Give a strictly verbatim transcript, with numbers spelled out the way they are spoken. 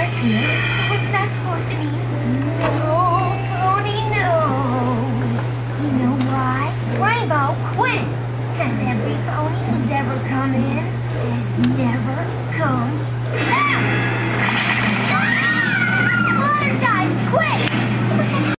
question. What's that supposed to mean? No pony knows. You know why? Rainbow quit it. Because every pony who's ever come in has never come out.